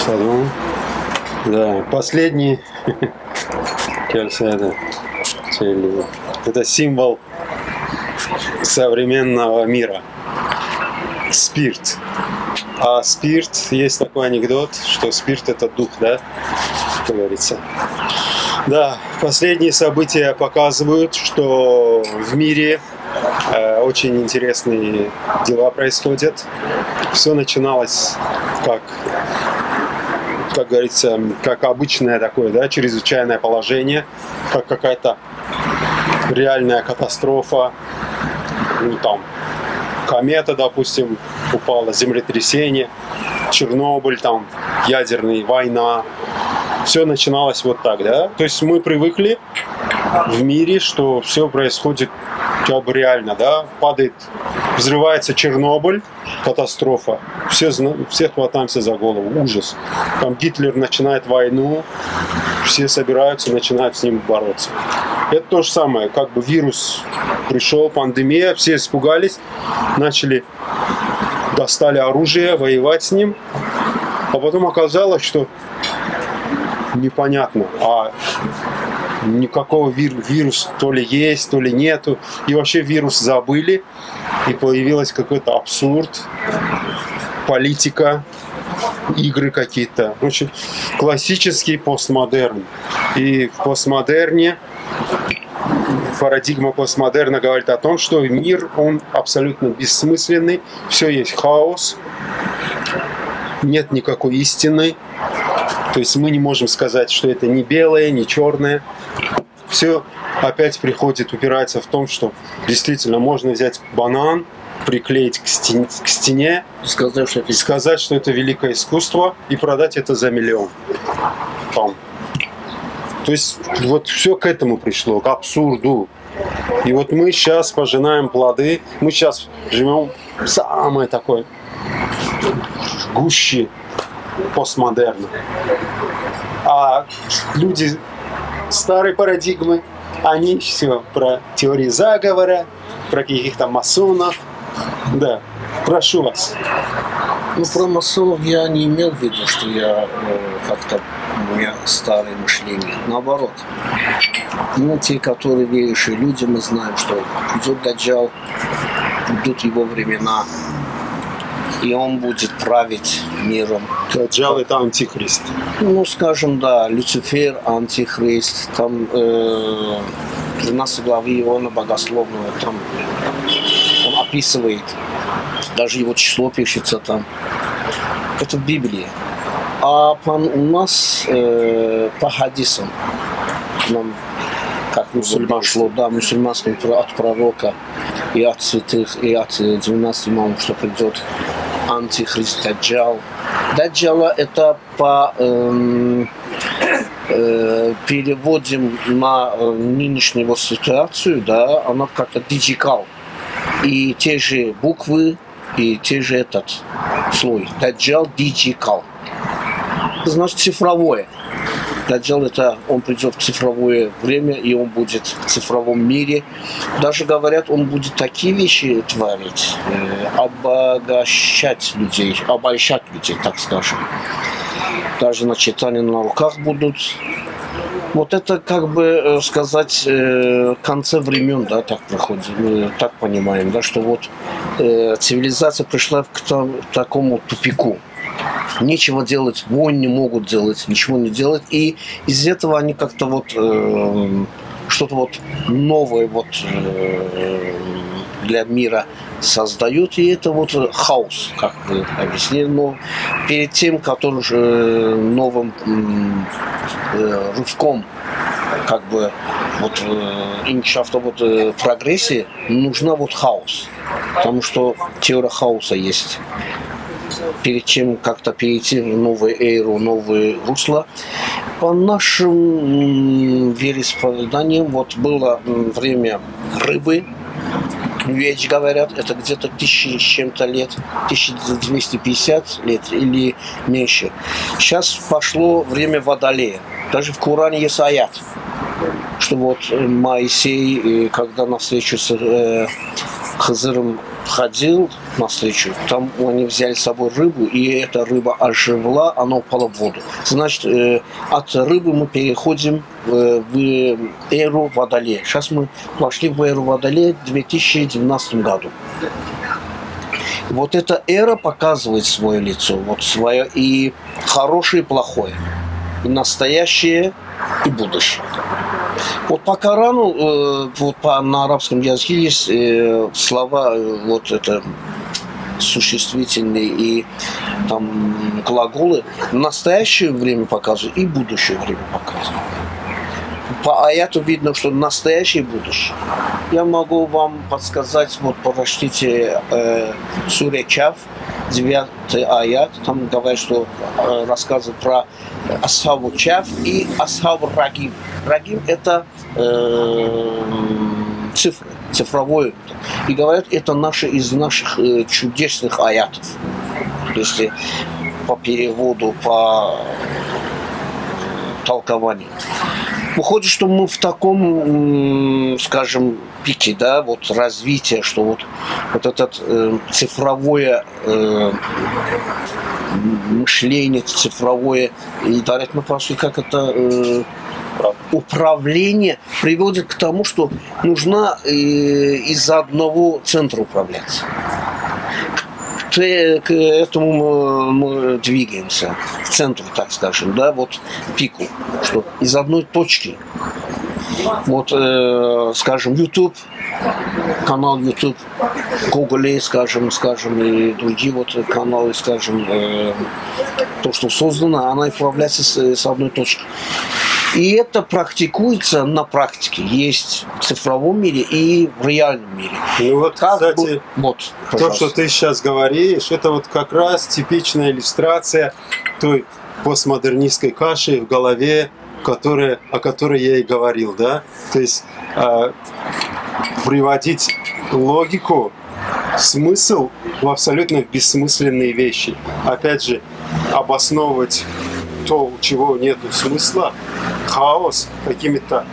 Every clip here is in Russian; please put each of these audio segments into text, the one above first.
саду. Да, последний это символ современного мира. Спирт. А спирт, есть такой анекдот, что спирт это дух, да, как говорится. Да, последние события показывают, что в мире очень интересные дела происходят. Все начиналось как говорится, как обычное такое, да, чрезвычайное положение, как какая-то реальная катастрофа, ну, там, комета, допустим, упала, землетрясение, Чернобыль, там, ядерная война. Все начиналось вот так, да. То есть мы привыкли в мире, что все происходит как бы реально, да. Падает, взрывается Чернобыль, катастрофа. Все хватаемся за голову, ужас. Там Гитлер начинает войну, все собираются, начинают с ним бороться. Это то же самое, как бы вирус пришел, пандемия, все испугались, достали оружие, воевать с ним, а потом оказалось, что непонятно, а никакого вируса то ли есть, то ли нету, и вообще вирус забыли, и появился какой-то абсурд, политика, игры какие-то, очень классический постмодерн. И в постмодерне парадигма постмодерна говорит о том, что мир, он абсолютно бессмысленный, все есть хаос, нет никакой истины, то есть мы не можем сказать, что это не белое, не черное. Все опять упирается в том, что действительно можно взять банан, приклеить к стене, сказать, что это великое искусство, и продать это за миллион. Там. То есть вот все к этому пришло, к абсурду. И вот мы сейчас пожинаем плоды, мы сейчас живем в самой такой гуще постмодерна. А люди старой парадигмы, они все про теории заговора, про каких-то масонов. Да, прошу вас. Ну, про масонов я не имел в виду, что я как-то у меня старое мышление. Наоборот. Ну, те, которые верующие люди, мы знаем, что идет Даджал, идут его времена, и он будет править миром. Даджал это антихрист. Ну, скажем, да, Люцифер, антихрист, там 13 главы Иоанна Богословного, там он описывает, даже его число пишется там. Это в Библии. А у нас по хадисам, нам, как пошло, да, мусульманским от пророка и от святых, и от 12 имамов, что придет антихрист Даджал. Даджала это по переводим на нынешнюю ситуацию, да, она как-то диджикал. И те же буквы, и те же этот слой. Даджал диджикал. Значит, цифровое. Даджал это он придет в цифровое время, и он будет в цифровом мире. Даже говорят, он будет такие вещи творить, обогащать людей, обольщать людей, так скажем. Даже начитания на руках будут. Вот это, как бы сказать, конце времен, да, так проходит, мы так понимаем, да, что вот цивилизация пришла к такому тупику. Нечего делать, войн не могут делать, ничего не делать, и из этого они как-то вот что-то вот новое вот для мира создают, и это вот хаос, как вы объяснили, но перед тем, который же новым рывком, как бы вот иншафта вот прогрессии, нужна вот хаос, потому что теория хаоса есть. Перед чем как-то перейти в новую эру, новое русло. По нашим вероисповеданиям, вот было время рыбы, ведь говорят, это где-то 1000 с чем-то лет, 1250 лет или меньше. Сейчас пошло время водолея. Даже в Коране есть аят, что вот Моисей, когда на встречу с ходил на встречу, там они взяли с собой рыбу, и эта рыба оживла, она упала в воду. Значит, от рыбы мы переходим в эру Водолея. Сейчас мы вошли в эру Водолея в 2019 году. Вот эта эра показывает свое лицо, вот свое и хорошее, и плохое, и настоящее, и будущее. Вот по Корану, вот на арабском языке есть слова, вот это существительные и там глаголы, настоящее время показывают и будущее время показывают. По аяту видно, что настоящее и будущее. Я могу вам подсказать, вот прочтите суре Каф, 9 аят, там говорят, что рассказывают про Асхабу Каф и Асхабу Рагим. Рагим это цифры, цифровое. И говорят, это наши из наших чудесных аятов. Если по переводу, по толкованию. Выходит, что мы в таком, скажем, пике, да, вот развития, что вот это цифровое мышление, цифровое, и дарят мы просто как это управление приводит к тому, что нужно из одного центра управляться. К этому мы двигаемся, к центру, так скажем, да, вот пику, что из одной точки. Вот, скажем, YouTube, канал YouTube, Google, скажем, и другие вот каналы, скажем, то, что создано, она управляется с одной точки. И это практикуется на практике. Есть в цифровом мире и в реальном мире. Ну вот, как кстати, вот, то, что ты сейчас говоришь, это вот как раз типичная иллюстрация той постмодернистской каши в голове, о которой я и говорил, да? То есть приводить логику, смысл в абсолютно бессмысленные вещи. Опять же, обосновывать то, у чего нет смысла, хаос какими-то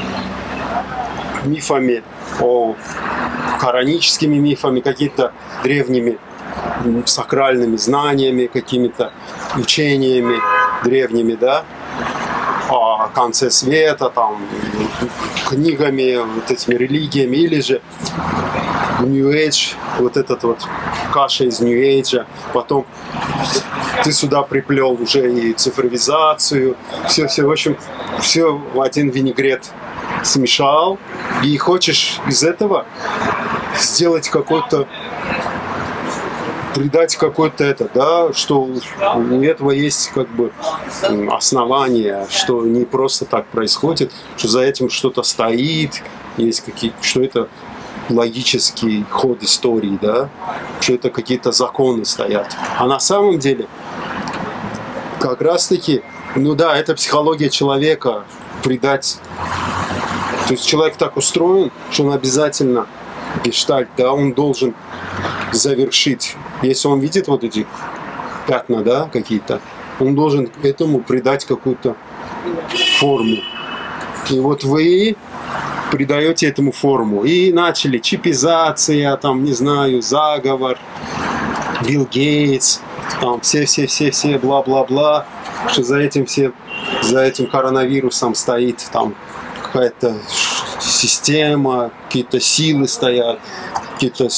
мифами, кораническими мифами, какими-то древними сакральными знаниями, какими-то учениями древними, да, о конце света, там, книгами, вот этими религиями, или же New Age, вот этот вот каша из New Age, потом ты сюда приплел уже и цифровизацию, все, в общем, все в один винегрет смешал, и хочешь из этого сделать какой-то, придать какой-то это, да, что у этого есть как бы основания, что не просто так происходит, что за этим что-то стоит, есть какие-то, что это логический ход истории, да, что это какие-то законы стоят. А на самом деле, как раз-таки, ну да, это психология человека, придать. То есть человек так устроен, что он обязательно гештальт, да, он должен завершить. Если он видит вот эти пятна, да, какие-то, он должен этому придать какую-то форму. И вот вы придаете этому форму. И начали чипизация, там, не знаю, заговор, Билл Гейтс, там, все, бла-бла-бла, что за этим коронавирусом стоит там какая-то система, какие-то силы стоят, какие-то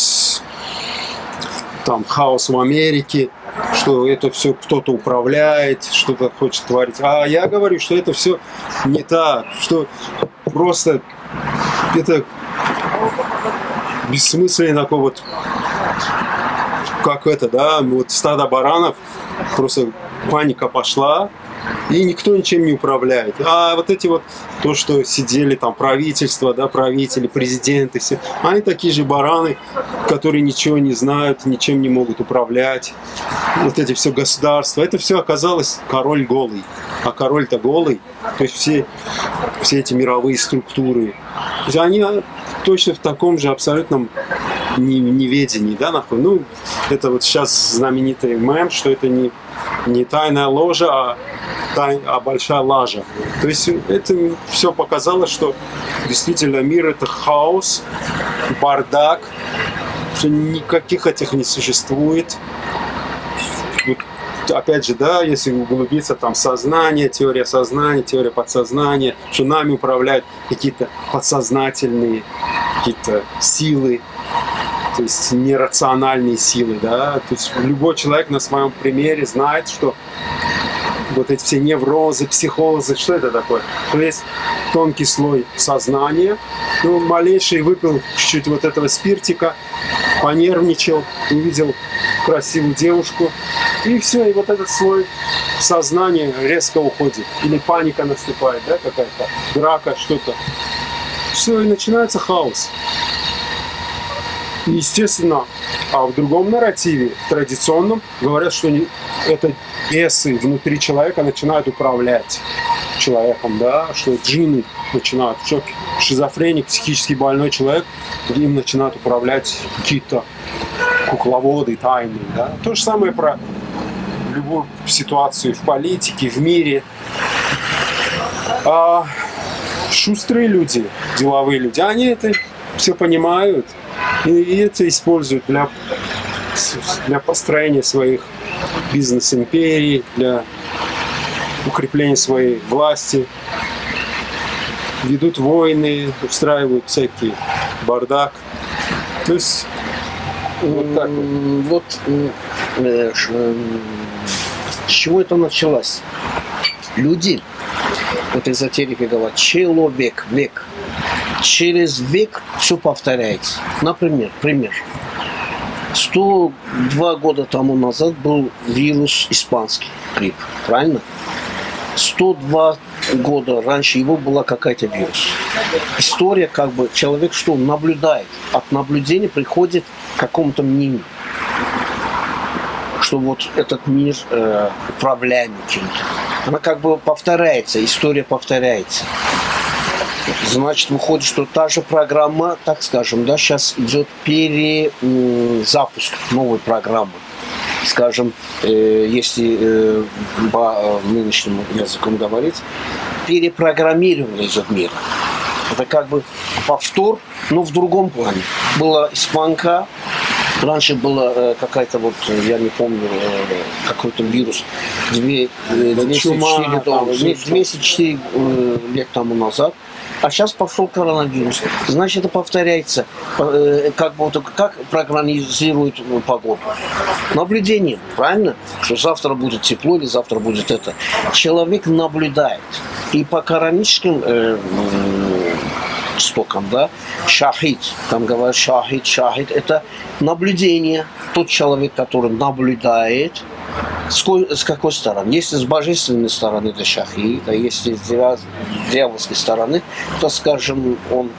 там хаос в Америке, что это все кто-то управляет, что-то хочет творить. А я говорю, что это все не так, что просто это бессмысленный такой вот, как это, да, вот стадо баранов, просто паника пошла, и никто ничем не управляет. А вот эти вот, то, что сидели там правительство, да, правители, президенты, все, они такие же бараны, которые ничего не знают, ничем не могут управлять. Вот эти все государства, это все оказалось король голый. А король-то голый, то есть все эти мировые структуры, они точно в таком же абсолютном неведении, да, нахуй. Ну, это вот сейчас знаменитый мем, что это не тайная ложа, а большая лажа. То есть это все показало, что действительно мир — это хаос, бардак, что никаких этих не существует. Вот, опять же, да, если углубиться, там сознание, теория подсознания, что нами управляют какие-то подсознательные какие-то силы, то есть нерациональные силы, да. То есть любой человек на своем примере знает, что вот эти все неврозы, психозы, что это такое? То есть тонкий слой сознания, ну, малейший выпил чуть-чуть вот этого спиртика, понервничал, увидел красивую девушку, и все, и вот этот слой сознания резко уходит. Или паника наступает, да, какая-то драка, что-то. Все, и начинается хаос. Естественно, а в другом нарративе, в традиционном, говорят, что это бесы внутри человека начинают управлять человеком, да, что джинны начинают, что шизофреник, психически больной человек, им начинают управлять какие-то кукловоды тайные, да. То же самое про любую ситуацию в политике, в мире. А шустрые люди, деловые люди, они это все понимают и это используют для построения своих бизнес-империй, для укрепления своей власти. Ведут войны, устраивают всякий бардак. То есть вот так вот. С чего это началось? Люди, вот эзотерики говорят, человек, век. Через век все повторяется. Например, пример. 102 года тому назад был вирус испанский, грипп, правильно? 102 года раньше его была какая-то вирус. История, как бы, человек что наблюдает, от наблюдения приходит к какому-то мнению, что вот этот мир управляем чем-то. Она как бы повторяется, история повторяется. Значит, выходит, что та же программа, так скажем, да, сейчас идет перезапуск новой программы. Скажем, если по нынешнему языком говорить, перепрограммирование идет мир. Это как бы повтор, но в другом плане. Была испанка, раньше была какая-то вот, я не помню, какой-то вирус, 204 лет тому назад. А сейчас пошел коронавирус. Значит, это повторяется. Как будто как прогнозируют погоду. Наблюдение, правильно? Что завтра будет тепло или завтра будет это. Человек наблюдает. И по кораническим истокам, да, шахид, там говорят шахид, это наблюдение. Тот человек, который наблюдает, с какой стороны? Если с божественной стороны это шахид, а если с дьявольской стороны, то, скажем, он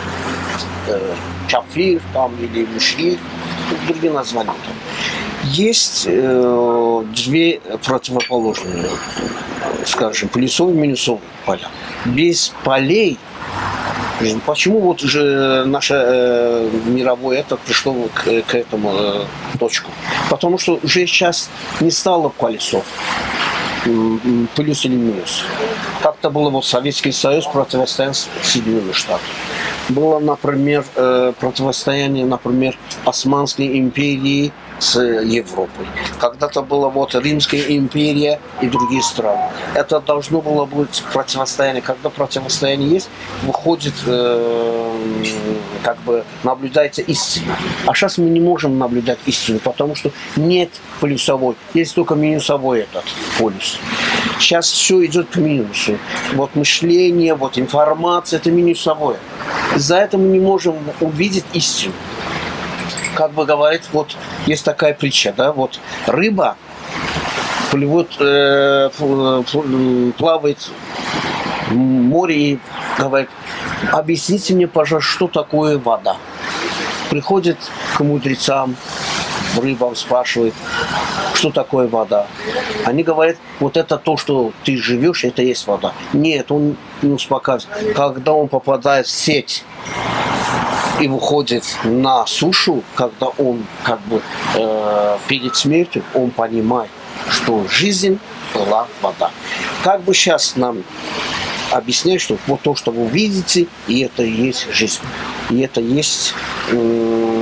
кафир там, или мушрик, другие названия там. Есть две противоположные, скажем, плюсовые и минусовые поля. Без полей. Почему вот же наше мировое это пришло к этому точку? Потому что уже сейчас не стало полюсов, плюс или минус. Как-то было вот Советский Союз противостояние с Соединенными Штатами. Было, например, противостояние, например, Османской империи с Европой. Когда-то была вот Римская империя и другие страны. Это должно было быть противостояние. Когда противостояние есть, выходит, как бы наблюдается истина. А сейчас мы не можем наблюдать истину, потому что нет полюсовой, есть только минусовой этот полюс. Сейчас все идет к минусу. Вот мышление, вот информация, это минусовое. Из-за этого мы не можем увидеть истину. Как бы говорит, вот есть такая притча, да, вот рыба плывет, плавает в море и говорит, объясните мне, пожалуйста, что такое вода. Приходит к мудрецам, рыбам спрашивает, что такое вода. Они говорят, вот это то, что ты живешь, это есть вода. Нет, он не успокаивается. Когда он попадает в сеть и выходит на сушу, когда он как бы перед смертью, он понимает, что жизнь была вода. Как бы сейчас нам объясняют, что вот то, что вы видите, и это и есть жизнь. И это есть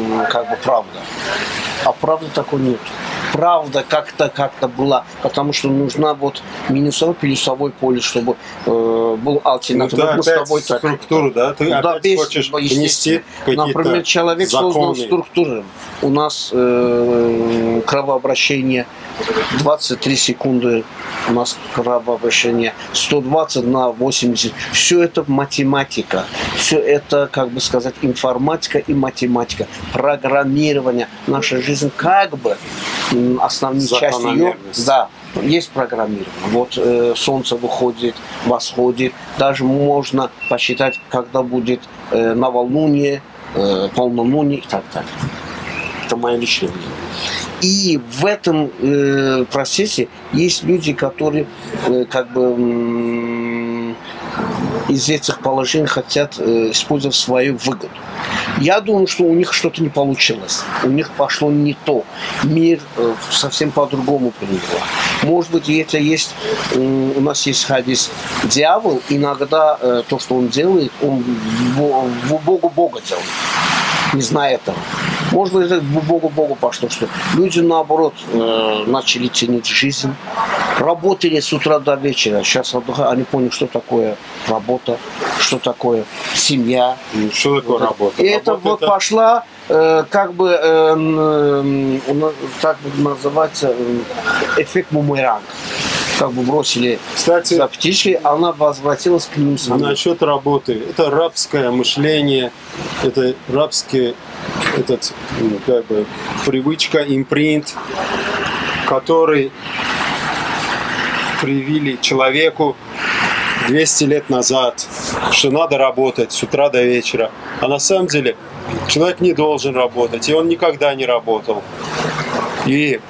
как бы правда. А правды такой нет. Правда как-то была, потому что нужна вот минусовое плюсовое поле, чтобы был альтернативный. Ну, мы с тобой так. Структуру, да? Ты опять хочешь внести какие-то например, человек создал структуру. У нас кровообращение 23 секунды, у нас кровообращение 120 на 80. Все это математика. Все это, как бы сказать, информатика и математика. Программирование. Наша жизнь как бы основная часть ее. Да, есть программирование. Вот солнце выходит, восходит. Даже можно посчитать, когда будет новолуние, полнолуние и так далее. Это мое личное мнение. И в этом процессе есть люди, которые как бы из этих положений хотят использовать свою выгоду. Я думаю, что у них что-то не получилось. У них пошло не то. Мир совсем по-другому приняло. Может быть, это есть... У нас есть хадис. Дьявол иногда то, что он делает, он в Бога делает. Не зная этого. Может быть, это Богу пошло, что люди, наоборот, начали ценить жизнь, работали с утра до вечера. Сейчас они поняли, что такое работа, что такое семья. Что такое работа? И это вот пошла, как бы, так называется, эффект бумеранг. Как бы бросили, кстати, за птичкой, она возвратилась к ним самим. Насчет работы. Это рабское мышление, это рабский как бы, привычка, импринт, который привили человеку 200 лет назад, что надо работать с утра до вечера. А на самом деле человек не должен работать, и он никогда не работал. И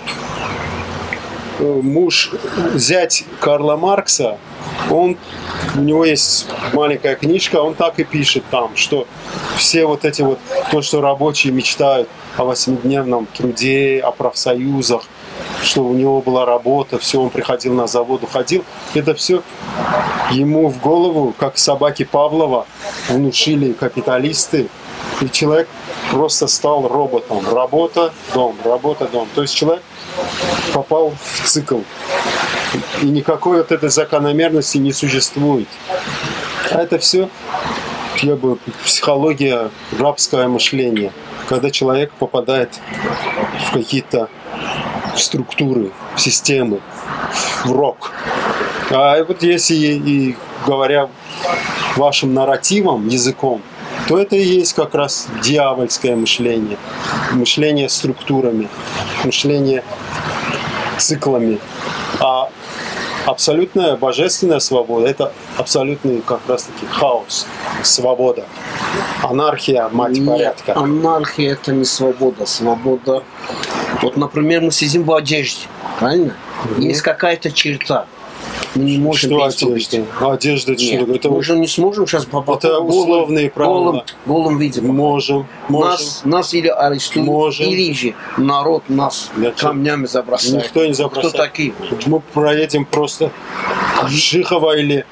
зять Карла Маркса, у него есть маленькая книжка, он так и пишет там, что все вот эти вот, то, что рабочие мечтают о 8-дневном труде, о профсоюзах, что у него была работа, все, он приходил на завод, уходил, это все ему в голову, как собаки Павлова, внушили капиталисты, и человек просто стал роботом. Работа, дом, работа, дом. То есть человек попал в цикл. И никакой вот этой закономерности не существует. А это все как бы психология, рабское мышление. Когда человек попадает в какие-то структуры, в системы, в рок. А вот если и говоря вашим нарративом, языком, то это и есть как раз дьявольское мышление. Мышление структурами, мышление циклами. А абсолютная божественная свобода – это абсолютный как раз-таки хаос, свобода. Анархия, мать порядка. Анархия – это не свобода. Свобода… Вот, например, мы сидим в одежде, правильно? Есть какая-то черта. Мы не можем одежда? Одежда что? Мы же не сможем сейчас попасть. Это условные правила. Голым виде. Можем. Нас или арестуют, или же народ нас камнями забросает. Никто не забросает. Кто такие? Мы проедем просто в Шихово или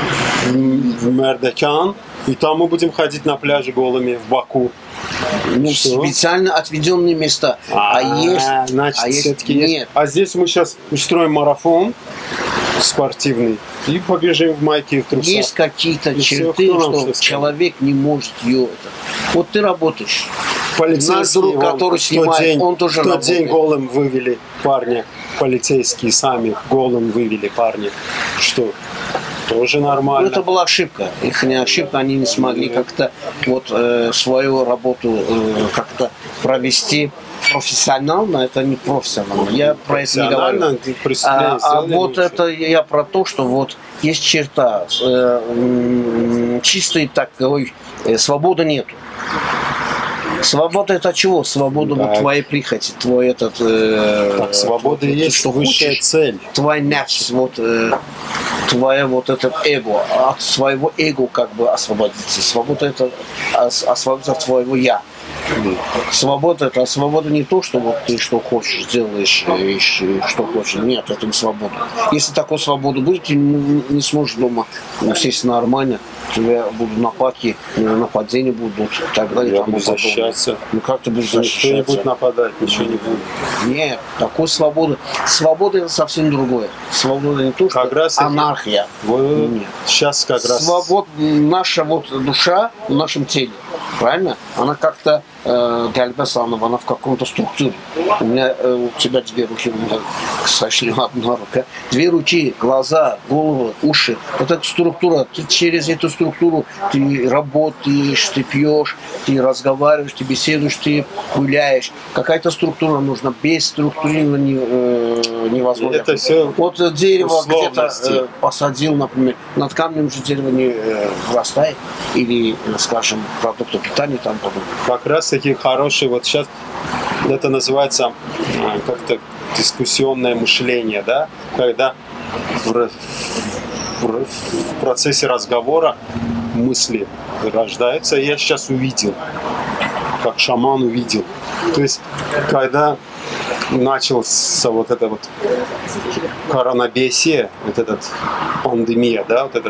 в Мердекян, и там мы будем ходить на пляже голыми в Баку. Специально отведенные места. Значит, все-таки нет. А здесь мы сейчас устроим марафон спортивный и побежим в майке и в трусах. Есть какие-то черты, что человек не может ее... Вот ты работаешь. Наш друг, который снимает, он тоже работает. В тот день голым вывели парня. Полицейские сами голым вывели парня. Что? Тоже нормально. Это была ошибка. Их не ошибка, они не смогли как-то вот свою работу как-то провести профессионально. Это не профессионально. Я про это не говорю. А вот это я про то, что вот есть черта чистой такой свободы нету. Свобода это чего? Свобода вот твоей прихоти, твой этот... свобода есть высшая цель. Твоя нефть, вот твое вот этот эго. От своего эго как бы освободиться. Свобода это освободиться от твоего я. Свобода это свобода не то, что вот ты что хочешь делаешь, что хочешь. Нет, это не свобода. Если такой свобода будет, ты не сможешь дома сесть нормально. У тебя будут нападки, нападения будут и так далее. Я буду защищаться. Ну как ты будешь защищаться? Никто не будет нападать, ничего не будет. Нет, такой свободы. Свобода это совсем другое. Свобода не то, что как раз анархия. Нет. Сейчас как раз. Свобода, наша вот душа в нашем теле, правильно? Она как-то Гальбасанова, она в каком-то структуре. У меня у тебя две руки, у меня, к сожалению, одна рука. Две руки, глаза, голову, уши. Вот эта структура, ты через эту структуру ты работаешь, ты пьешь, ты разговариваешь, ты беседуешь, ты гуляешь. Какая-то структура нужна. Без структуры невозможно. Это все вот дерево где-то посадил, например, над камнем же дерево не вырастает. Или, скажем, продукты питания там подобное. Как раз таки хороший, вот сейчас это называется как-то дискуссионное мышление, да, когда в процессе разговора мысли рождаются. Я сейчас увидел, как шаман увидел. То есть, когда начался вот это вот коронабесие, вот эта пандемия, да, вот это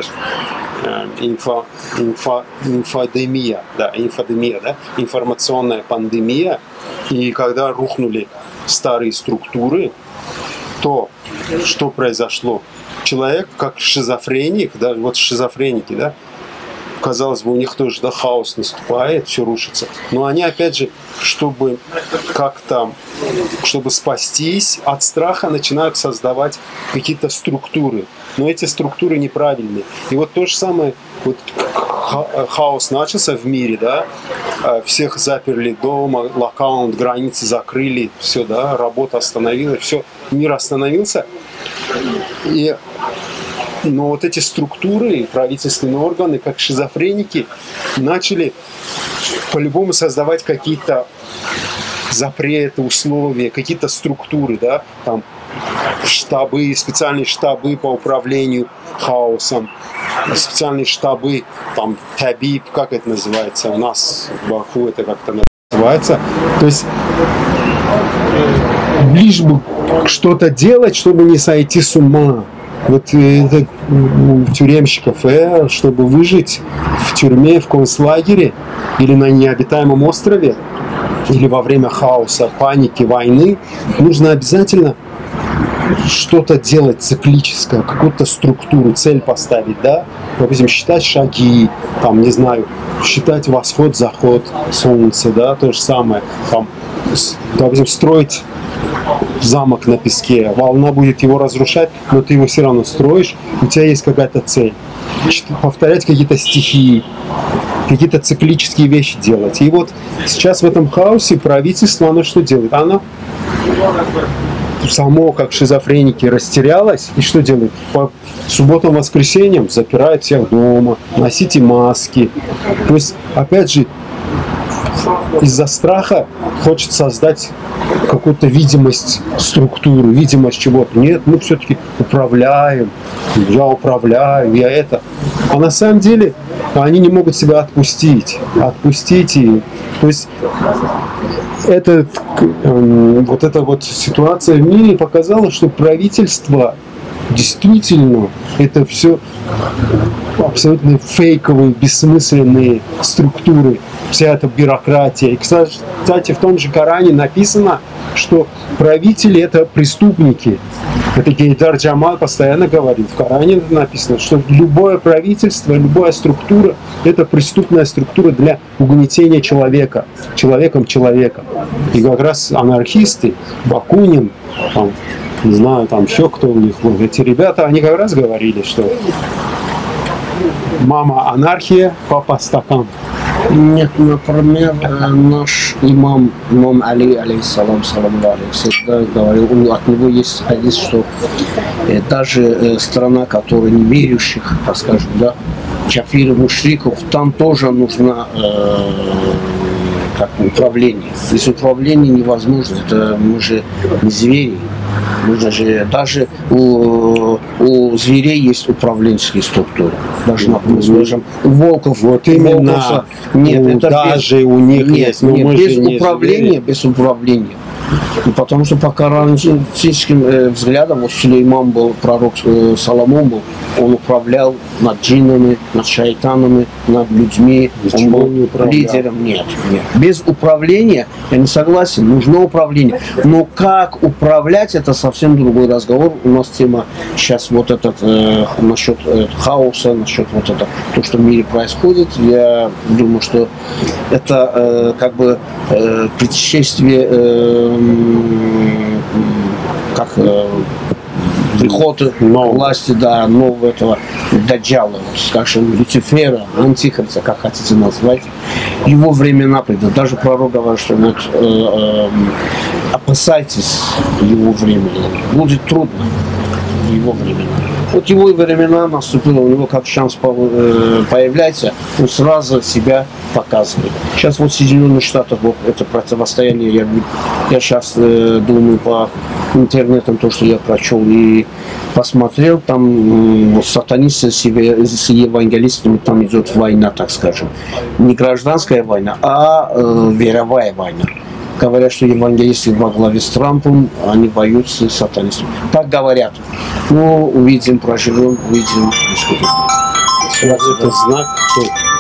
инфодемия, да, информационная пандемия, и когда рухнули старые структуры, то что произошло? Человек, как шизофреник, да, вот шизофреники, да, казалось бы, у них тоже, да, хаос наступает, все рушится. Но они, опять же, чтобы как-то, чтобы спастись от страха, начинают создавать какие-то структуры. Но эти структуры неправильные. И вот то же самое, вот хаос начался в мире, да, всех заперли дома, локдаун, границы закрыли, все, да, работа остановилась, все, мир остановился. Но вот эти структуры, правительственные органы, как шизофреники, начали по-любому создавать какие-то запреты, условия, какие-то структуры, да, там штабы, специальные штабы по управлению хаосом, специальные штабы, там табиб, как это называется, у нас в Баку это как-то называется. То есть лишь бы что-то делать, чтобы не сойти с ума. Вот это у тюремщиков, чтобы выжить в тюрьме, в концлагере или на необитаемом острове, или во время хаоса, паники, войны, нужно обязательно что-то делать циклическое, какую-то структуру, цель поставить, да, допустим, считать шаги, там, не знаю, считать восход, заход солнца, да, то же самое, там, допустим, строить замок на песке, волна будет его разрушать, но ты его все равно строишь, у тебя есть какая-то цель. Повторять какие-то стихи, какие-то циклические вещи делать. И вот сейчас в этом хаосе правительство, оно что делает? Оно само, как шизофреники, растерялось. И что делает? По субботам, воскресеньям запирает всех дома, носите маски. То есть, опять же, из-за страха хочет создать какую-то видимость структуры, видимость чего-то. Нет, мы все-таки управляем, я управляю, я это. А на самом деле они не могут себя отпустить. И, то есть вот эта вот ситуация в мире показала, что правительство действительно это все абсолютно фейковые, бессмысленные структуры, вся эта бюрократия. И, кстати, в том же Коране написано, что правители это преступники. Это Гейдар Джамаль постоянно говорит. В Коране написано, что любое правительство, любая структура это преступная структура для угнетения человека, человеком человека. И как раз анархисты, Бакунин, там, не знаю, там еще кто у них был. Эти ребята, они как раз говорили, что мама анархия, папа стакан. Нет, например, наш имам Али, алейхиссалам, всегда говорил, от него есть хадис, что даже страна, которая не верующих, так скажем, да, кафиров, мушриков, там тоже нужно как управление. Без управления невозможно, это мы же не звери. Нужно же даже у что у зверей есть управленческие структуры. Даже, например, скажем, у волков. Вот именно. Волков, нет, это даже без, у них нет, есть. Но нет, мы без же не управления, звери. без управления. Потому что по коранистическим взглядам, вот Сулейман был, пророк Соломон был, он управлял над джиннами, над шайтанами, над людьми. Он был лидером. Нет. Без управления, я не согласен, нужно управление. Но как управлять, это совсем другой разговор. У нас тема сейчас вот этот насчет хаоса, насчет вот это, то, что в мире происходит. Я думаю, что это как бы предшествие приход к власти, да, нового этого даджала, скажем, Люцифера, Антихриста, как хотите назвать, его времена придут. Даже пророк говорит, что вот опасайтесь его времени, будет трудно в его времена. Вот его времена наступило, у него как шанс появляется, он сразу себя показывает. Сейчас вот в Соединенных Штатах вот это противостояние, я сейчас думаю по интернетам, то, что я прочел и посмотрел, там сатанисты с евангелистами, там идет война, так скажем. Не гражданская война, а веровая война. Говорят, что евангелисты во главе с Трампом, они воюют с сатанистами. Так говорят. Ну, увидим, проживем, увидим, diskutieren. Это знак, что